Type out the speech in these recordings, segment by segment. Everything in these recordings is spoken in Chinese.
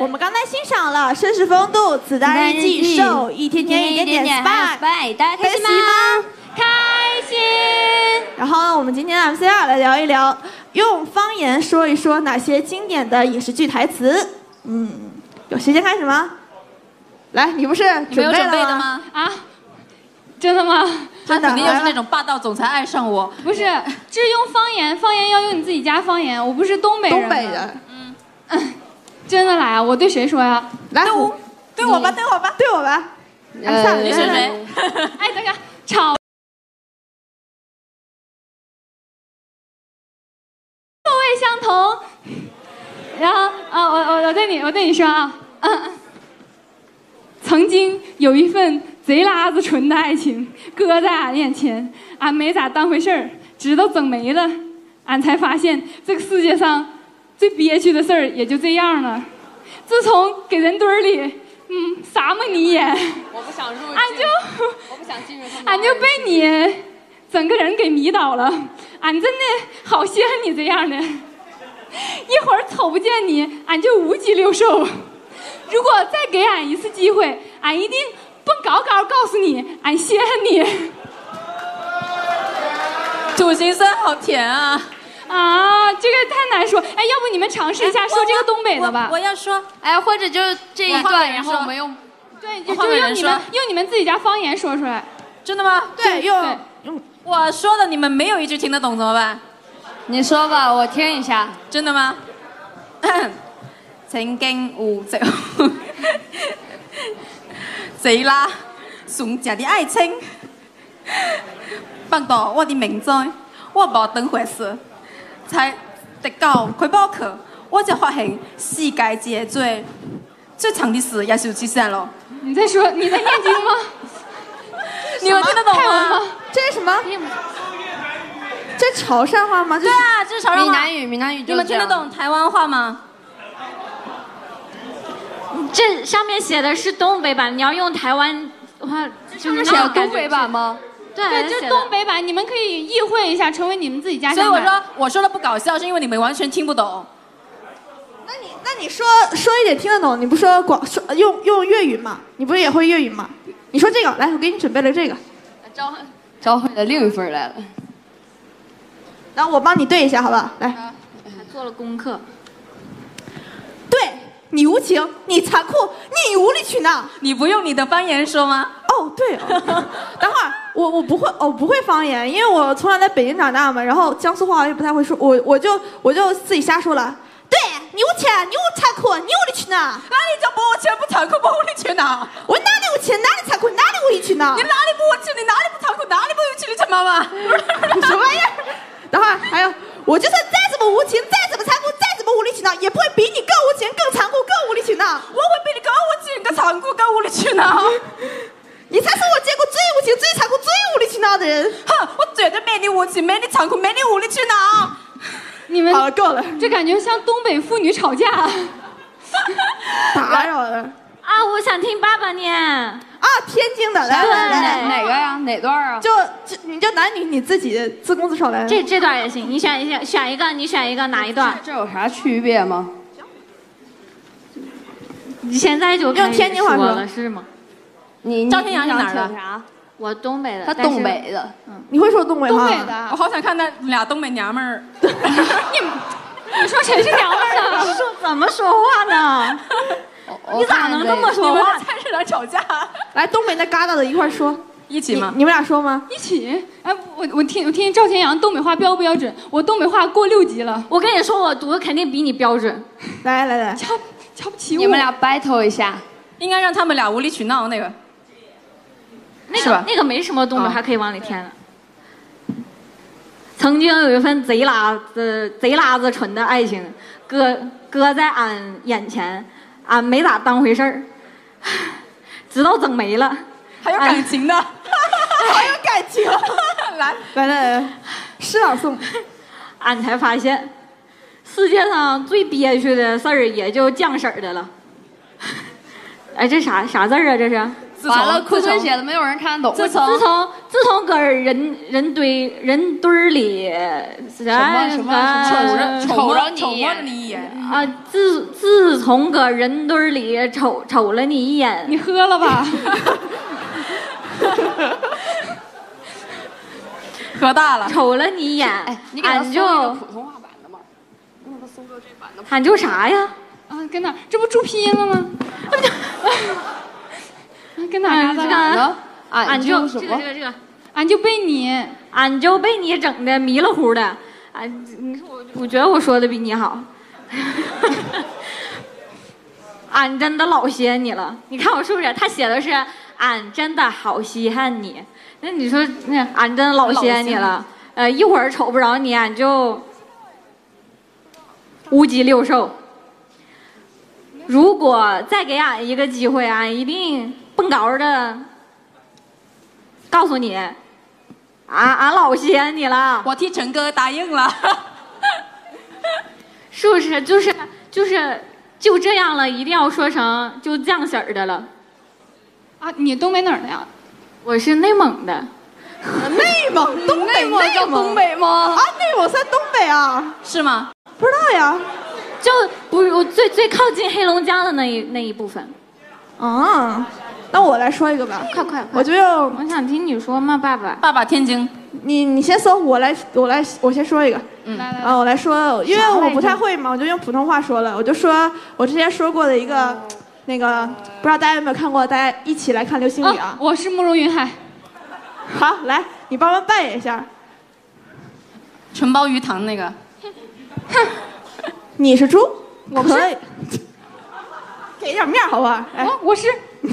我们刚才欣赏了《绅士风度》《子弹日记》受一天天一点点 SPY， 大家开心吗？开心。 然后我们今天的 MCR 来聊一聊，用方言说一说哪些经典的影视剧台词。有谁先开始吗？来，你不是准备了吗？ 啊，真的吗？ 他肯定又是那种霸道总裁爱上我。 不是，这是用方言，方言要用你自己家方言。我不是东北人。 东北人。 真的来啊！我对谁说呀？ 来， 对我吧，对我吧， 对我吧。 你选谁？ 哎，等一下，吵。臭味相同。然后我对你说啊，曾经有一份贼拉子纯的爱情搁在俺眼前，俺没咋当回事儿，直到整没了，俺才发现这个世界上最憋屈的事儿也就这样了。自从给人堆里撒么你眼， 我不想入俺就我不想进入他们， 俺就被你整个人给迷倒了。俺真的好稀罕你这样的，一会儿瞅不见你，俺就无鸡六兽。如果再给俺一次机会，俺一定蹦高高告诉你，俺稀罕你。 土行孙好甜啊！ 啊，这个太难说。哎，要不你们尝试一下说这个东北的吧？ 我要说， 哎，或者就这一段，然后我们用， 对，就用你们自己家方言说出来。 真的吗？ 对，用我说的，你们没有一句听得懂怎么办？ 你说吧，我听一下。 真的吗？曾經有贼啦，純正的愛情，放到我的命中，我無當回事，才直到佢補課，我才發現世界之最長的事也是出現了。 你在念經嗎？ 你們聽得懂嗎？ 这是什麼？这潮汕話嗎？ 對啊，這是潮汕話。 閩南語。 你們聽得懂台灣話嗎？ 这上面写的是東北版，你要用台灣話，就是写東北版嗎？ 对， 就是東北版，你们可以意會一下，成為你們自己家鄉版。 所以我說的不搞笑，是因為你們完全聽不懂。 那你說一點聽得懂，你不說用粵語嗎？你不是也會粵語嗎？你說這個，來，我給你準備了這個。 召回了另一份來了。 然後我幫你對一下，好不好？來。 還做了功課。 對。你無情，你殘酷，你無理取鬧。 你不用你的方言說嗎？ 哦，對哦。等會兒我不會方言，因為我從來在北京長大嘛，然後江蘇話我也不太會說，我就自己瞎說了。對，你無情，你殘酷，你無理取鬧。 哪裡就不無情不殘酷不無理取鬧？ 我哪裡無情，哪裡殘酷，哪裡無理取鬧？ 你哪裡不無情，你哪裡不殘酷，哪裡不無理取鬧？媽媽， 什麼玩意兒？等會兒還有，我就算再怎麼無情，再怎麼殘酷，再怎麼無理取鬧，也不會比你更無情、更殘酷、更無理取鬧。 我會比你更無情、更殘酷、更無理取鬧。 你才是我見過最無情、最殘酷、最無理取鬧的人。 哼，我絕對沒你無情，沒你殘酷，沒你無理取鬧。 你們好了，夠了， 這感覺像東北婦女吵架。 打擾了。 啊，我想聽爸爸念。 啊，天津的，來， 哪個呀？哪段啊？ 你就男女你自己自攻自受來。 這段也行，你選一個，你選一個哪一段？ 這有啥區別嗎？ 你現在就用天津話說了是嗎？ 你趙天陽是哪兒的？ 我東北的。 他東北的。 你會說東北話？ 東北的。 我好想看那倆東北娘們兒。 你說誰是娘們兒呢？ 怎麼說話呢？你咋能這麼說話？ 菜市場吵架。 來，東北那旮瘩的一塊說。 一起嗎？ 你們倆說嗎？ 一起。哎，我聽趙天陽東北話標不標準？我東北話過6級了。 我跟你說，我讀的肯定比你標準。 來， 瞧不起我。 你們倆 battle 一下。 應該讓他們倆無理取鬧那個。 那個沒什麼東北話可以往裡填的。曾經有一份賊拉子純的愛情，擱在俺眼前，俺沒咋當回事兒，直到整沒了。 還有感情的， 還有感情。來，詩朗誦。 俺才發現，世界上最憋屈的事兒也就醬色兒的了。哎，這啥字兒啊？這是完了，库存写的没有人看得懂。 自从搁人堆里什么瞅着你一眼啊，自从搁人堆里瞅了你一眼， 你喝了吧？ 喝大了， 瞅了你一眼， 哎，你给他搜一个普通话版的吗？你给他搜个这版的。 俺就啥呀？ 啊，跟哪？这不注拼音了吗？跟哪呢？ 俺就什么？ 这个， 俺就被你整的迷了糊的。你说我觉得我说的比你好。俺真的老稀罕你了，你看我是不是？他写的是俺真的好稀罕你。那你说那俺真的老稀罕你了。一会儿瞅不着你，俺就无鸡六兽。如果再给俺一个机会，俺一定蹦高的告诉你，俺老稀罕你了。 我替陈哥答应了， 是不是？就这样了，一定要说成就这样式儿的了。 啊，你东北哪儿的呀？ 我是内蒙的。 内蒙，东北， 叫东北吗？ 啊，内蒙算东北啊？ 是吗？ 不知道呀。 就不是我最靠近黑龙江的那一部分。 啊，那我来说一个吧。 快！ 我就用我想听你说嘛，爸爸。 爸爸天津。 你先搜，我先说一个。 来， 我来说，因为我不太会嘛，我就用普通话说了。我就说我之前说过的一个，那个不知道大家有没有看过？大家一起来看流星雨啊！ 我是慕容云海。 好，来，你帮忙扮演一下。 纯包鱼塘那个。 你是猪， 我不是。 可以给点面好不好？哎， 我是。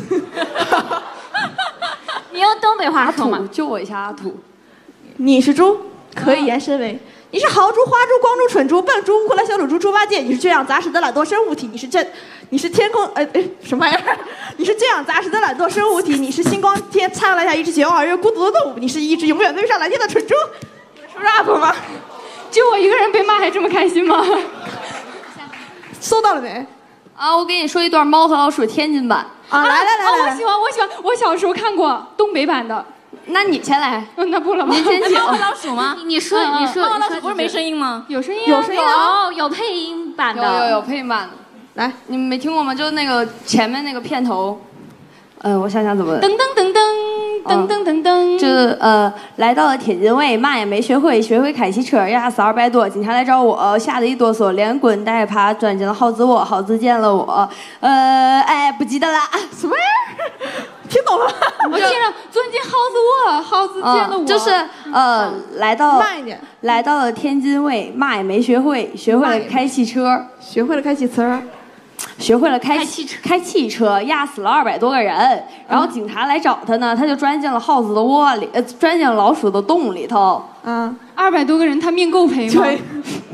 你用东北话说嘛？ 救我一下，阿土。 你是猪，可以延伸为你是豪猪、花猪、光猪、蠢猪、笨猪、乌克兰小土猪、猪八戒。你是这样杂食的懒惰生物体。你是天空什么玩意儿？你是这样杂食的懒惰生物体。你是星光天灿烂下一只绝望而又孤独的动物。你是一只永远飞不上蓝天的蠢猪。说 rap 吗？ 就我一个人被骂还这么开心吗？ 搜到了没？ 啊，我给你说一段《猫和老鼠》天津版。 啊，来， 我喜欢，我小时候看过东北版的。 那你先来。 那不了吗？ 您先请。 猫和老鼠吗？ 你说， 猫和老鼠不是没声音吗？ 有声音， 有配音版的， 有配音版的。 来， 你们没听过吗？就那个前面那个片头。我想想怎么。 噔噔噔噔噔噔噔噔。 就来到了天津卫，嘛也没学会，学会开汽车，压死200多。警察来找我，吓得一哆嗦，连滚带爬钻进了耗子窝，耗子见了我，不记得了。 什么呀？听懂了？ 我听着钻进耗子窝，耗子见了我。 就是来到慢一点， 来到了天津卫，嘛也没学会，学会了开汽车， 学会了开汽车。 学会了开汽车，压死了200多个人。然后警察来找他呢，他就钻进了耗子的窝里，钻进了老鼠的洞里头。 200多个人，他命够赔吗？ 对，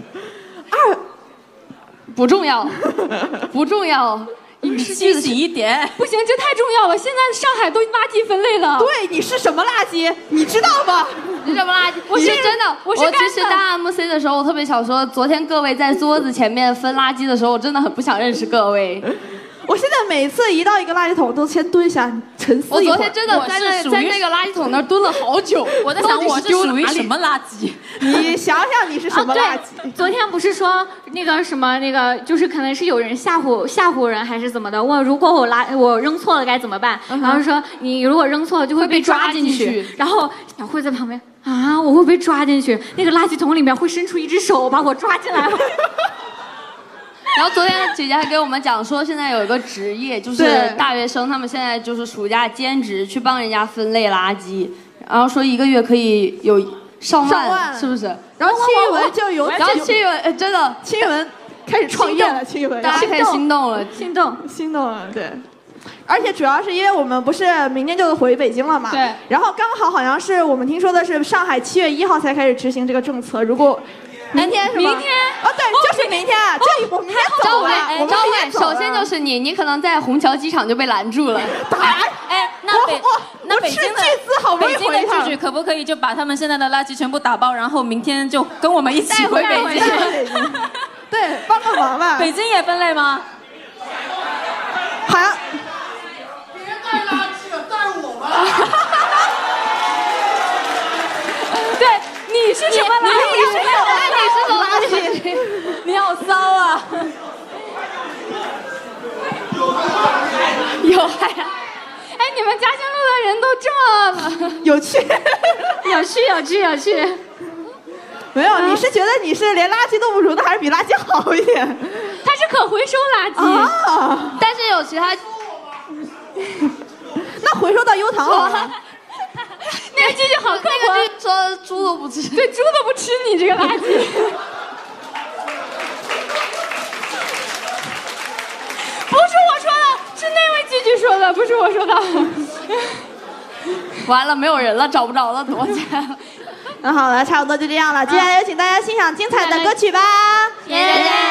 不重要，不重要。 你清醒一点。 不行，这太重要了。现在上海都垃圾分类了。 对，你是什么垃圾？你知道吗？ 你什么垃圾？我是真的。我其实当 MC 的时候，我特别想说，昨天各位在桌子前面分垃圾的时候，我真的很不想认识各位。 我现在每次一到一个垃圾桶，都先蹲下沉思一会儿。 我昨天真的在那个垃圾桶那儿蹲了好久。 我在想，我是属于什么垃圾？ 你想想，你是什么垃圾？ 昨天不是说那个什么那个，就是可能是有人吓唬人还是怎么的？问如果我扔错了该怎么办？然后说你如果扔错了就会被抓进去。然后小慧在旁边啊，我会被抓进去？那个垃圾桶里面会伸出一只手把我抓进来吗？ 然后昨天姐姐还给我们讲说，现在有一个职业，就是大学生，他们现在就是暑假兼职去帮人家分类垃圾，然后说1个月可以有上万，是不是？ 然后戚玉文就有， 然后戚玉文真的， 戚玉文开始创业了，戚玉文大家开始心动了， 心动了，对。而且主要是因为我们不是明天就回北京了嘛， 对。 然后刚好好像是我们听说的是上海7月1号才开始执行这个政策，如果。明天是吗？ 明天对，就是明天。这我明天走了。 张伟，首先就是你可能在虹桥机场就被拦住了。 那北京的北京的剧可不可以就把他们现在的垃圾全部打包，然后明天就跟我们一起回北京？ 对，帮个忙吧。 北京也分类吗？ 好像。 别带垃圾了， 你是什么垃圾？ 你是什么垃圾？ 你好骚啊！ 有害啊！ 哎，你们嘉兴路的人都这么有趣， 有趣。 没有，你是觉得你是连垃圾都不如的，还是比垃圾好一点？ 它是可回收垃圾， 啊， 但是有其他， 那回收到优糖好吗？ 那个句句好客观。 那个句说猪都不吃， 对，猪都不吃你这个垃圾。不是我说的，是那位句句说的，不是我说的。 完了，没有人了，找不着了，躲起来了。 那好了，差不多就这样了。接下来有请大家欣赏精彩的歌曲吧。 谢谢。